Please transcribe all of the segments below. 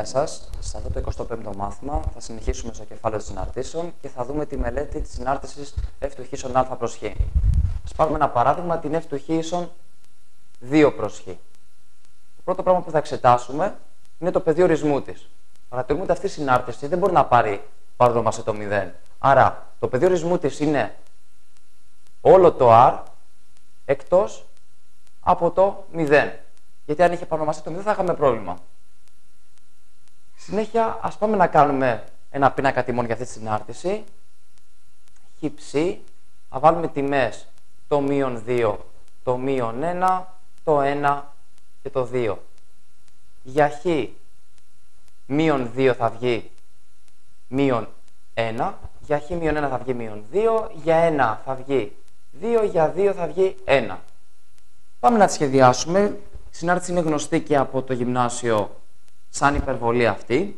Γεια σας. Σε αυτό το 25ο μάθημα θα συνεχίσουμε στο κεφάλαιο των συναρτήσεων και θα δούμε τη μελέτη της συνάρτησης f του χ ίσον α προς χ. Ας πάρουμε ένα παράδειγμα, την f του χ ίσον 2 προς χ. Το πρώτο πράγμα που θα εξετάσουμε είναι το πεδίο ορισμού της. Παρατηρούμε ότι αυτή η συνάρτηση δεν μπορεί να πάρει παρόνομά σε το 0. Άρα το πεδίο ορισμού της είναι όλο το r εκτός από το 0. Γιατί αν είχε παρονομαστεί το 0 θα είχαμε πρόβλημα. Συνέχεια, ας πάμε να κάνουμε ένα πίνακα τιμών για αυτή τη συνάρτηση. Χ, θα βάλουμε τιμές το -2, το -1, το 1 και το 2. Για χ, -2 θα βγει -1, για χ -1 θα βγει -2, για 1 θα βγει 2, για 2 θα βγει 1. Πάμε να τη σχεδιάσουμε. Η συνάρτηση είναι γνωστή και από το γυμνάσιο σαν υπερβολή αυτή.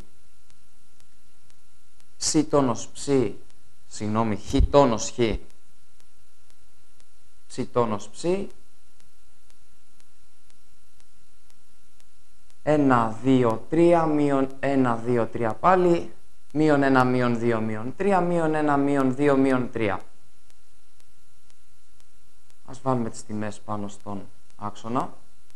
Ψ τόνος ψ, συγγνώμη, χ τόνος χ, ψ τόνος ψ, 1, 2, 3, μείον 1, 2, 3 πάλι, μείον 1, μείον 2, μείον 3, μείον 1, μείον 2, μείον 3. Ας βάλουμε τις τιμές πάνω στον άξονα.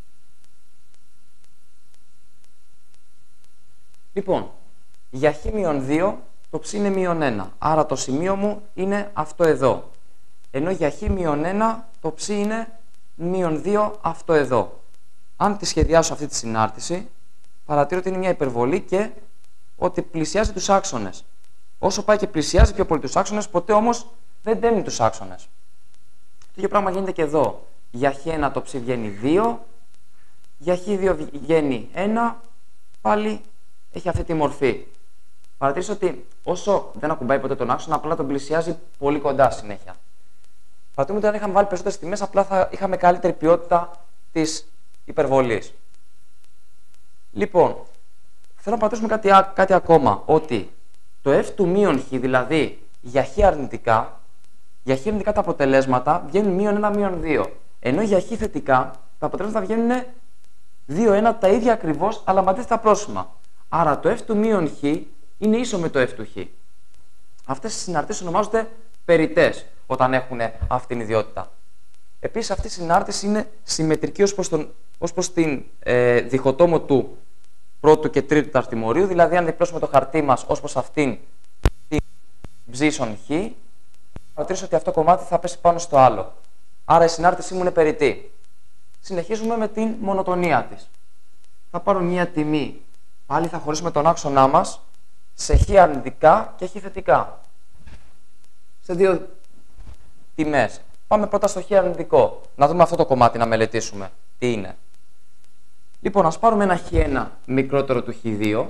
Λοιπόν, για χ-2 το ψ είναι -1, άρα το σημείο μου είναι αυτό εδώ. Ενώ για χ-1 το ψ είναι -2 αυτό εδώ. Αν τη σχεδιάσω αυτή τη συνάρτηση, παρατηρώ ότι είναι μια υπερβολή και ότι πλησιάζει τους άξονες. Όσο πάει και πλησιάζει πιο πολύ τους άξονες, ποτέ όμως δεν τέμει τους άξονες. Το ίδιο πράγμα γίνεται και εδώ. Για χ1 το ψ βγαίνει 2, για χ2 βγαίνει 1, πάλι έχει αυτή τη μορφή. Παρατηρήστε ότι όσο δεν ακουμπάει ποτέ τον άξονα, απλά τον πλησιάζει πολύ κοντά συνέχεια. Παρατηρούμε ότι αν είχαμε βάλει περισσότερες τιμές, απλά θα είχαμε καλύτερη ποιότητα της υπερβολής. Λοιπόν, θέλω να παρατηρήσουμε κάτι ακόμα, ότι το f του μείον χ, δηλαδή για χ αρνητικά, τα αποτελέσματα βγαίνουν -1, -2. Ενώ για χ θετικά, τα αποτελέσματα βγαίνουν 2-1 τα ίδια ακριβώς, αλλά με αντίθετα πρόσημα. Άρα το f του μείον χ είναι ίσο με το f του χ. Αυτές οι συναρτήσεις ονομάζονται περιττές όταν έχουν αυτή την ιδιότητα. Επίσης, αυτή η συνάρτηση είναι συμμετρική ως προς την διχοτόμο του πρώτου και τρίτου ταρτιμορίου. Δηλαδή, αν διπλώσουμε το χαρτί μας ως προς αυτήν την ψ ίσον χ, θα παρατηρήσω ότι αυτό το κομμάτι θα πέσει πάνω στο άλλο. Άρα η συνάρτησή μου είναι περιττή. Συνεχίζουμε με την μονοτονία της. Θα πάρω μία τιμή. Πάλι θα χωρίσουμε τον άξονά μας σε χ αρνητικά και χ θετικά. Σε δύο τιμές. Πάμε πρώτα στο χ αρνητικό. Να δούμε αυτό το κομμάτι, να μελετήσουμε τι είναι. Λοιπόν, ας πάρουμε ένα χ1 μικρότερο του χ2.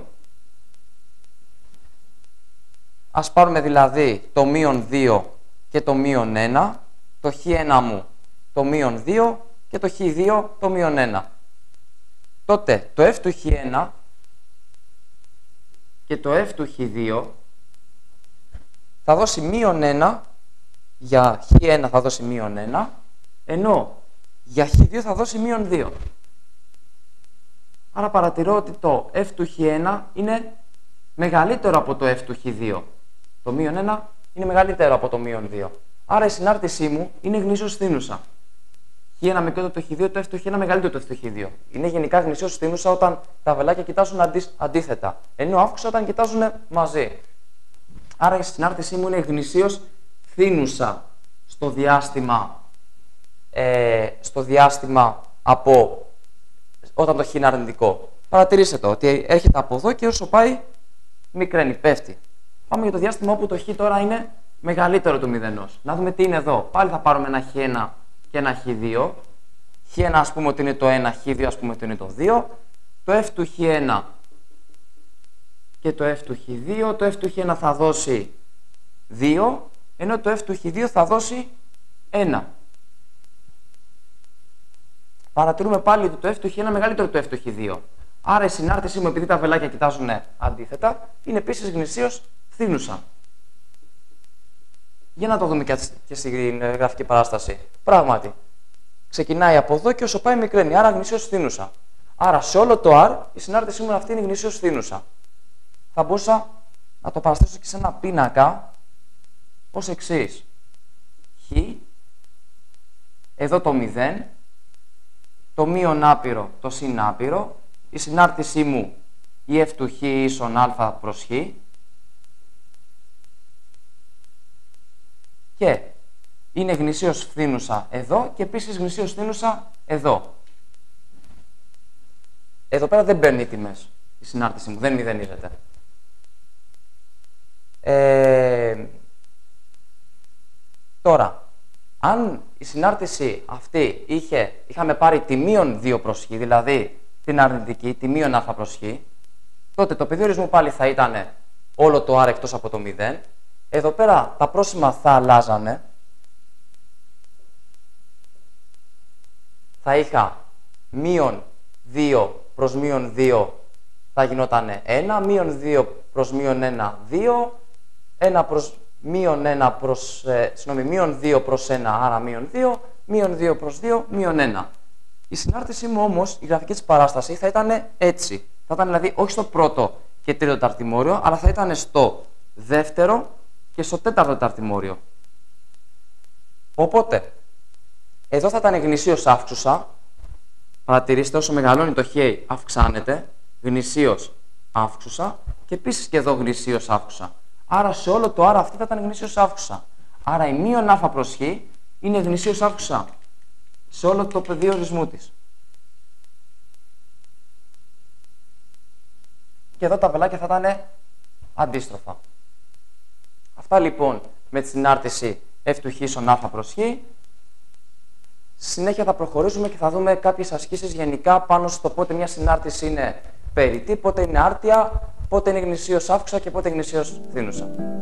Ας πάρουμε δηλαδή το -2 και το -1, το χ1 μου το -2 και το χ2 το -1. Τότε το f του χ1 και το f του χ2 θα δώσει -1, για χ1 θα δώσει -1, ενώ για χ2 θα δώσει -2. Άρα παρατηρώ ότι το f του χ1 είναι μεγαλύτερο από το f του χ2. Το -1 είναι μεγαλύτερο από το -2. Άρα η συνάρτησή μου είναι γνήσιος θήνουσα. χ1 μικρότερο το χ2, το f του χ1 μεγαλύτερο το f του χ2. Είναι γενικά γνήσιος θήνουσα όταν τα βελάκια κοιτάζουν αντίθετα. Ενώ αύξουσα όταν κοιτάζουν μαζί. Άρα η συνάρτησή μου είναι γνήσιος θήνουσα στο διάστημα από όταν το χ είναι αρνητικό. Παρατηρήστε το ότι έρχεται από εδώ και όσο πάει μικραίνει, πέφτει. Πάμε για το διάστημα όπου το χ τώρα είναι μεγαλύτερο του μηδενός. Να δούμε τι είναι εδώ. Πάλι θα πάρουμε ένα χ1 και ένα χ2. χ1 ας πούμε ότι είναι το 1, χ2 ας πούμε ότι είναι το 2. Το f του χ1 και το f του χ2. Το f του χ1 θα δώσει 2, ενώ το f του χ2 θα δώσει 1. Παρατηρούμε πάλι ότι το f του χ1 είναι μεγαλύτερο το f του χ2. Άρα η συνάρτησή μου, επειδή τα βελάκια κοιτάζουν αντίθετα, είναι επίσης γνησίως θήνουσα. Για να το δούμε και στην γραφική παράσταση. Πράγματι, ξεκινάει από εδώ και όσο πάει μικραίνει, άρα γνησίως θήνουσα. Άρα σε όλο το R η συνάρτησή μου αυτή είναι γνήσιος φθήνουσα. Θα μπορούσα να το παραστήσω και σε ένα πίνακα ως εξής. Χ, εδώ το 0, το μείον άπειρο, το συν άπειρο, η συνάρτησή μου η f του χ ίσον α προς χ και είναι γνησίως φθήνουσα εδώ και επίσης γνησίως φθήνουσα εδώ. Εδώ πέρα δεν παίρνει τιμές η συνάρτηση μου, δεν μηδενίζεται. Τώρα, αν η συνάρτηση αυτή είχαμε πάρει τη μείον 2 προς χ, δηλαδή την αρνητική, τη μείον α προς χ, τότε το πεδίο ορισμού πάλι θα ήταν όλο το R εκτός από το 0. Εδώ πέρα τα πρόσημα θα αλλάζανε. Θα είχα μείον 2 προς μείον 2 θα γινόταν 1, μείον 2 προς μείον 1, 2, 1 προς μείον 1 προς, μείον 2 προς 1, άρα μείον 2, μείον 2 προς 2, μείον 1. Η συνάρτησή μου όμως, η γραφική της παράσταση θα ήταν έτσι. Θα ήταν δηλαδή όχι στο πρώτο και τρίτο τεταρτημόριο, αλλά θα ήταν στο δεύτερο και στο τέταρτο τεταρτημόριο. Οπότε, εδώ θα ήταν γνησίως αύξουσα. Παρατηρήστε, όσο μεγαλώνει το χ αυξάνεται, γνησίως αύξουσα και επίσης και εδώ γνησίως αύξουσα. Άρα σε όλο το R αυτή θα ήταν γνησίως αύξουσα. Άρα η μείον α προς χ είναι γνησίως αύξουσα σε όλο το πεδίο ορισμού της. Και εδώ τα βελάκια θα ήταν αντίστροφα. Αυτά λοιπόν με τη συνάρτηση f του χ ίσον α προς χ. Στη συνέχεια θα προχωρήσουμε και θα δούμε κάποιες ασκήσεις γενικά πάνω στο πότε μια συνάρτηση είναι περιττή, πότε είναι άρτια, πότε είναι γνησίως αύξουσα και πότε γνησίως φθήνουσα.